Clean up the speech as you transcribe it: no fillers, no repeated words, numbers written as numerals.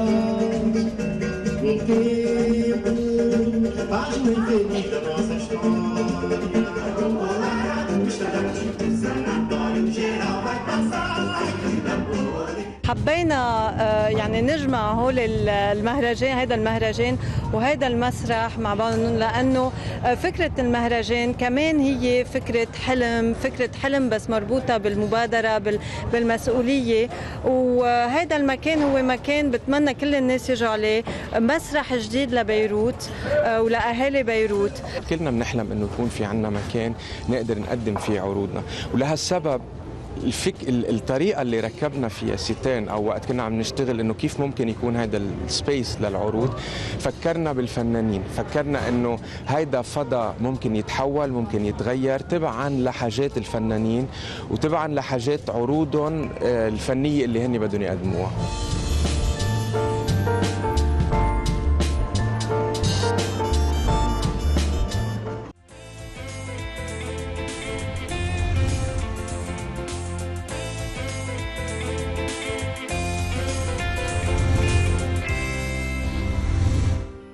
no tempo, página infeliz da nossa história. O sanatório geral vai passar. حبينا يعني نجمع هول المهرجان، هذا المهرجان وهذا المسرح مع بعضهم، لأنه فكرة المهرجان كمان هي فكرة حلم بس مربوطة بالمبادرة بالمسؤولية. وهذا المكان هو مكان بتمنى كل الناس يجوا عليه، مسرح جديد لبيروت ولأهالي بيروت. كلنا بنحلم انه يكون في عنا مكان نقدر نقدم فيه عروضنا، ولهالسبب الطريقة اللي ركبنا فيها ستين أو وقت كنا عم نشتغل إنه كيف ممكن يكون هذا السبيس للعروض، فكرنا بالفنانين، فكرنا إنه هيدا فضاء ممكن يتحول، ممكن يتغير تبعاً لحاجات الفنانين وتبعاً لحاجات عروضهم الفنية اللي هن بدهم يقدموها.